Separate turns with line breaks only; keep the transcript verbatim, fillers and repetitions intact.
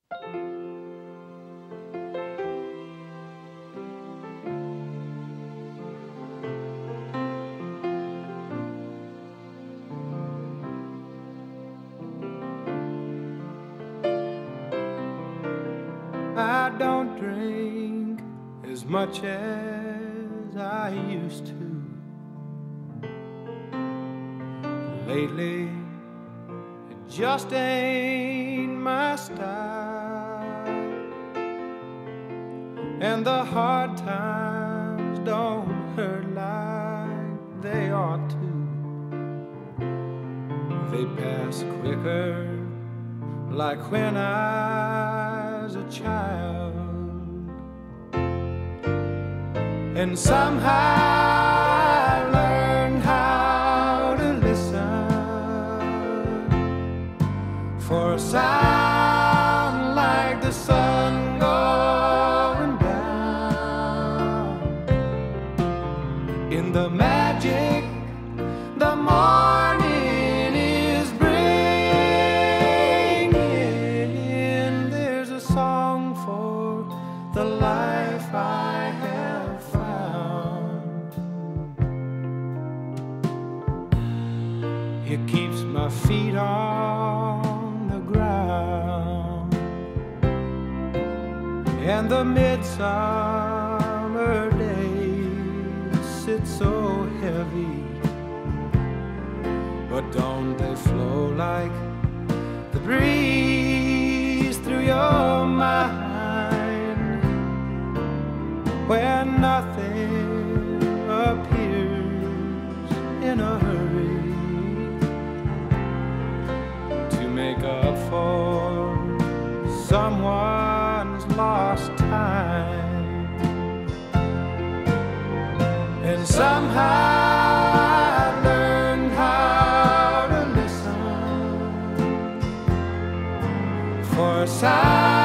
I don't drink as much as I used to. Lately, it just ain't my style. And the hard times don't hurt like they ought to. They pass quicker, like when I was a child. And somehow I learned how to listen for a sound like the sun going down. In the magic, the morning is bringing. There's a song for the life I have found. It keeps my feet on the ground, and the midsummer days sit so heavy. But don't they flow like the breeze through your mind, where nothing appears in a hurry to make up for someone's lost time. And somehow I learned how to listen for a sound